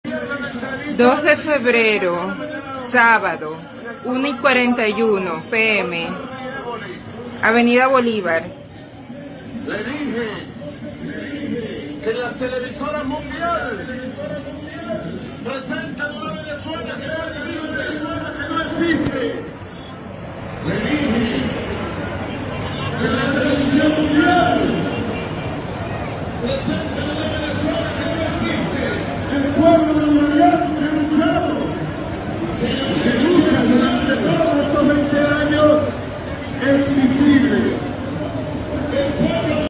2 de febrero, sábado, 1:41 p.m. Avenida Bolívar. Le dije que las televisoras mundiales presentan una Venezuela que no existe.